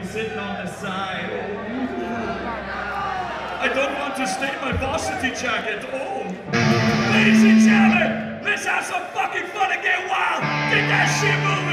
sitting on the side. I don't want to stain my varsity jacket. Oh. Ladies and gentlemen, let's have some fucking fun and get wild. Get that shit moving.